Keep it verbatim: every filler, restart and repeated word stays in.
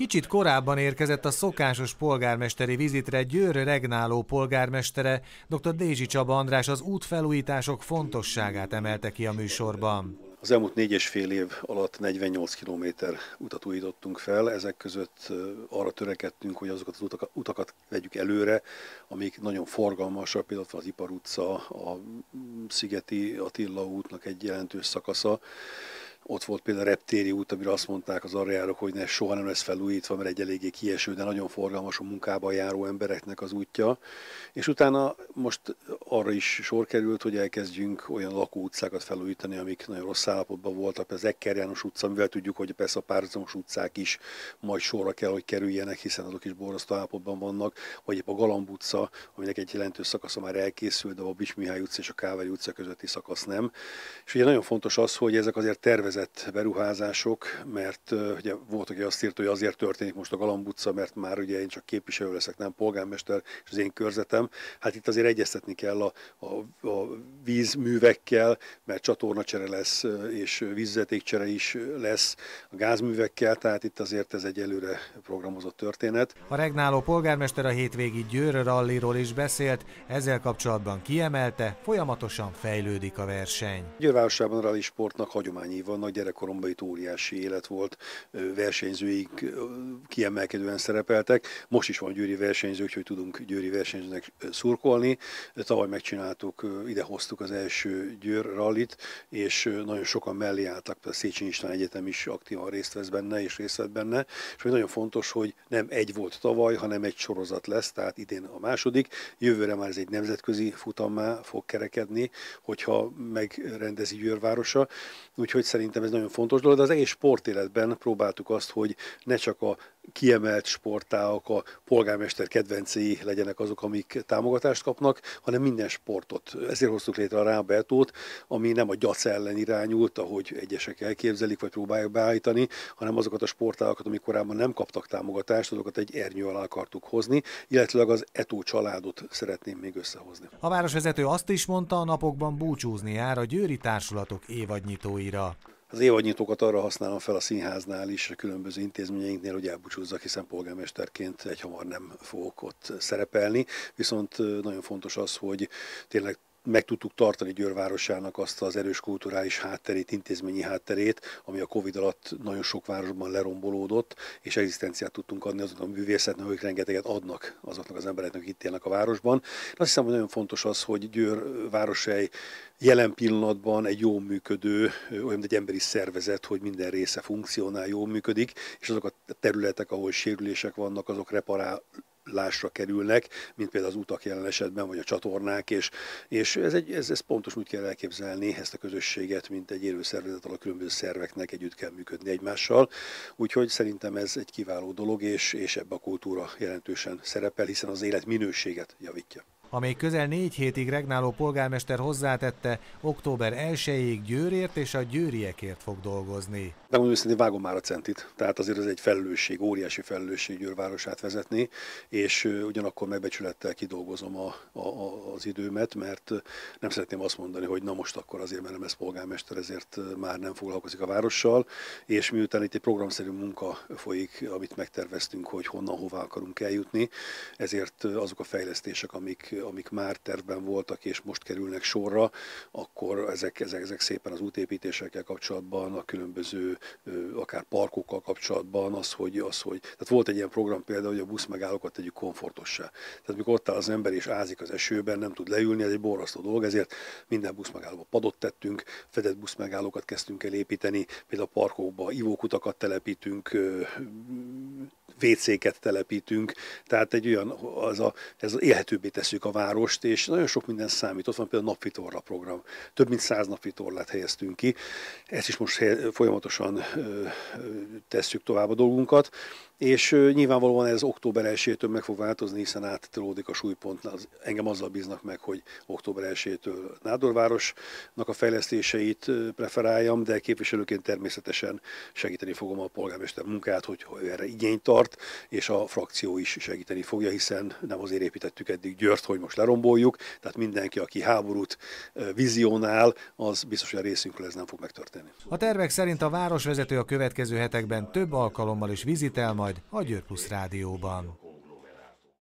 Kicsit korábban érkezett a szokásos polgármesteri vizitre Győr regnáló polgármestere, dr. Dézsi Csaba András az útfelújítások fontosságát emelte ki a műsorban. Az elmúlt négy és fél év alatt negyvennyolc kilométer utat újítottunk fel, ezek között arra törekedtünk, hogy azokat az utakat, utakat vegyük előre, amik nagyon forgalmasak, például az Ipar utca, a Szigeti Attila útnak egy jelentős szakasza. Ott volt például a Reptéri út, amire azt mondták az arra járók, hogy ne, soha nem lesz felújítva, mert egy eléggé kieső, de nagyon forgalmas a munkában járó embereknek az útja. És utána most arra is sor került, hogy elkezdjünk olyan lakóutcákat felújítani, amik nagyon rossz állapotban voltak. Az Ekker János utca, amivel tudjuk, hogy persze a párhuzamos utcák is majd sorra kell, hogy kerüljenek, hiszen azok is borzasztó állapotban vannak. Vagy épp a Galamb utca, aminek egy jelentős szakasza már elkészült, de a Bics Mihály utca és a Kávári utca közötti szakasz nem. És ugye nagyon fontos az, hogy ezek azért tervezett beruházások, mert ugye volt, aki azt írta, hogy azért történik most a Galamb utca, mert már ugye én csak képviselő leszek, nem polgármester, és az én körzetem. Hát itt azért egyeztetni kell a, a, a vízművekkel, mert csatornacsere lesz, és vízvezetékcsere is lesz a gázművekkel, tehát itt azért ez egy előre programozott történet. A regnáló polgármester a hétvégi Győr ralliról is beszélt, ezzel kapcsolatban kiemelte, folyamatosan fejlődik a verseny. Győr városában a rally sportnak hagyományai vannak, gyerekkoromban itt óriási élet volt, versenyzőink kiemelkedően szerepeltek. Most is van győri versenyző, úgyhogy tudunk győri versenyzőnek szurkolni. Tavaly megcsináltuk, idehoztuk az első Győr rallit, és nagyon sokan mellé álltak, a Széchenyi István Egyetem is aktívan részt vesz benne, és részt vett benne. És nagyon fontos, hogy nem egy volt tavaly, hanem egy sorozat lesz, tehát idén a második. Jövőre már ez egy nemzetközi futammá fog kerekedni, hogyha megrendezi Győr városa. Úgyhogy szerintem ez nagyon fontos dolog, de az egész sportéletben próbáltuk azt, hogy ne csak a kiemelt sportágak, a polgármester kedvencei legyenek azok, amik támogatást kapnak, hanem minden sportot. Ezért hoztuk létre a Rábertót, ami nem a gyac ellen irányult, ahogy egyesek elképzelik, vagy próbálják beállítani, hanem azokat a sportágakat, amik korábban nem kaptak támogatást, azokat egy ernyő alá akartuk hozni, illetve az Etó családot szeretném még összehozni. A városvezető azt is mondta, a napokban búcsúzni jár a győri társulatok évadnyitóira. Az évadnyitókat arra használom fel a színháznál is, a különböző intézményeinknél, hogy elbúcsúzzak, hiszen polgármesterként egyhamar nem fogok ott szerepelni. Viszont nagyon fontos az, hogy tényleg meg tudtuk tartani Győr városának azt az erős kulturális hátterét, intézményi hátterét, ami a Covid alatt nagyon sok városban lerombolódott, és egzisztenciát tudtunk adni azoknak a művészetnek, akik rengeteget adnak azoknak az embereknek, akik itt élnek a városban. Azt hiszem, hogy nagyon fontos az, hogy Győr városai jelen pillanatban egy jól működő, olyan mint egy emberi szervezet, hogy minden része funkcionál, jól működik, és azok a területek, ahol sérülések vannak, azok reparál lásra kerülnek, mint például az utak jelen esetben, vagy a csatornák, és, és ez, egy, ez, ez pontos úgy kell elképzelni ezt a közösséget, mint egy élő szervezet, ahol a különböző szerveknek együtt kell működni egymással. Úgyhogy szerintem ez egy kiváló dolog, és, és ebbe a kultúra jelentősen szerepel, hiszen az élet minőséget javítja. A még közel négy hétig regnáló polgármester hozzátette, október elsejéig Győrért és a győriekért fog dolgozni. Megmondom őszintén, vágom már a centit, tehát azért ez egy felelősség, óriási felelősség Győr városát vezetni, és ugyanakkor megbecsülettel kidolgozom a, a, az időmet, mert nem szeretném azt mondani, hogy na most akkor azért, mert nem lesz polgármester, ezért már nem foglalkozik a várossal, és miután itt egy programszerű munka folyik, amit megterveztünk, hogy honnan, hová akarunk eljutni, ezért azok a fejlesztések, amik amik már tervben voltak és most kerülnek sorra, akkor ezek, ezek, ezek szépen az útépítésekkel kapcsolatban, a különböző akár parkokkal kapcsolatban, az, hogy, az, hogy tehát volt egy ilyen program például, hogy a buszmegállókat tegyük komfortossá. Tehát mikor ott áll az ember és ázik az esőben, nem tud leülni, ez egy borzasztó dolog, ezért minden buszmegállóba padot tettünk, fedett buszmegállókat kezdtünk el építeni, például a parkokba ivókutakat telepítünk, vécéket telepítünk, tehát egy olyan, az a, ez élhetőbbé tesszük a várost, és nagyon sok minden számít. Ott van például a napvitorla program. Több mint száz napvitorlát helyeztünk ki. Ezt is most folyamatosan tesszük tovább a dolgunkat, és nyilvánvalóan ez október elsejétől meg fog változni, hiszen áttolódik a súlypont. Engem azzal bíznak meg, hogy október elsejétől Nádorvárosnak a fejlesztéseit preferáljam, de képviselőként természetesen segíteni fogom a polgármester munkát, hogy erre igényt tart, Győrt, és a frakció is segíteni fogja, hiszen nem azért építettük eddig Győrt, hogy most leromboljuk, tehát mindenki, aki háborút vizionál, az biztos, hogy a részünkről ez nem fog megtörténni. A tervek szerint a városvezető a következő hetekben több alkalommal is vizitel majd a Győr Plusz Rádióban.